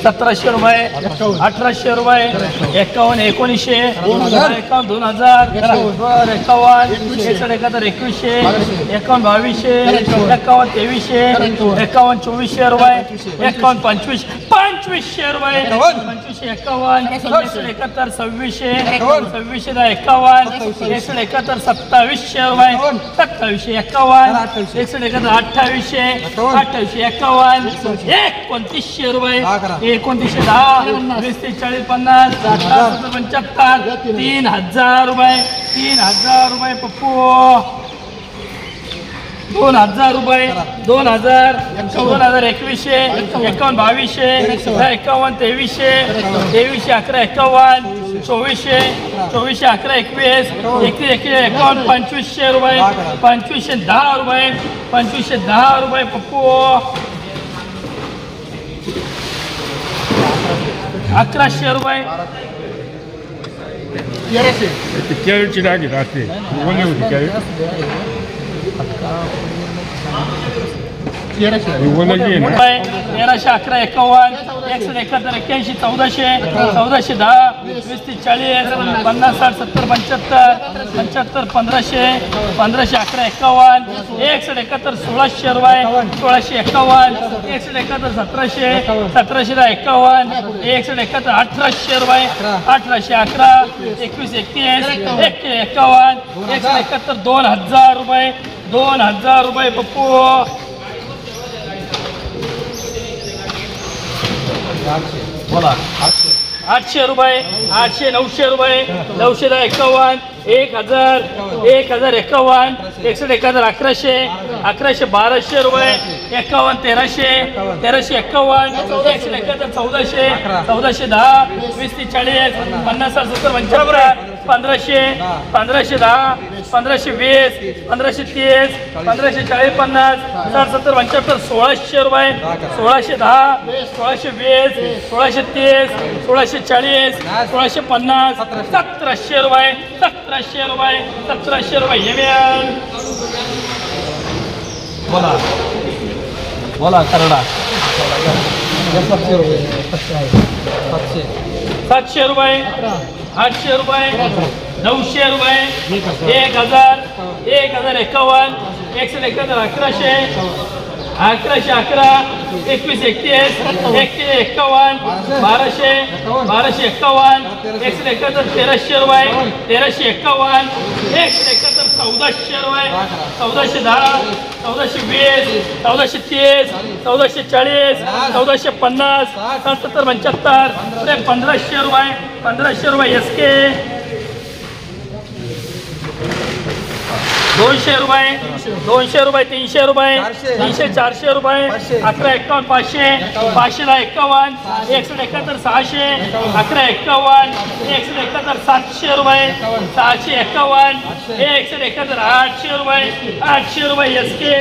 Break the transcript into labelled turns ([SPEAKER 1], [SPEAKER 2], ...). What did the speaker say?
[SPEAKER 1] 1700 रुपये 1800 रुपये 51 1900 51 2000 51 61 2100 51 2200 51 2300 51 2400 रुपये 51 25 2500 रुपये 25 51 71 2600 26 51 71 2700 रुपये 2751 61 2800 2851 2900 रुपये 2910 20 40 50 75 3000 रुपये 3000 रुपये पप्पू 2000 रुपये 2000 2100 51 2200 51 2300 23 11 51 2400 24 11 21 21 51 2500 रुपये 2510 रुपये 2510 रुपये पप्पू 1100 रुपये 1311 51 61 81 1400 1410 20 40 50 60 70 75 75 1500 1500 11 51 61 1600 रुपये 1651 61 1700 1751 61 1800 रुपये 1811 21 21 51 2000 रुपये 2000 रुपये पप्पू 800 रुपये 800 900 रुपये 951 1000 1051 61 1100 1100 1200 रुपये 51 1300 1351 61 1400 1410 20 40 50 70 75 1500 1510 1520 1530 1540 50 60 70 75 1600 रुपये 1610 1620 1630 1640 1650 1700 रुपये 1700 रुपये 1700 रुपये येमेल बोला करडा 700 रुपये 700 रुपये 800 रुपये 900 रुपये 1000 1051 61 1100 1111 21 21 51 1200 1251 61 1300 रुपये 1351 61 1400 रुपये 1410 1420 1430 1440 1450 70 75 1500 रुपये 1500 रुपये SK 200 रुपये 200 रुपये 300 रुपये 300 400 रुपये 11 51 500 500 51 171 600 11 51 171 700 रुपये 751 171 800 रुपये 800 रुपये SK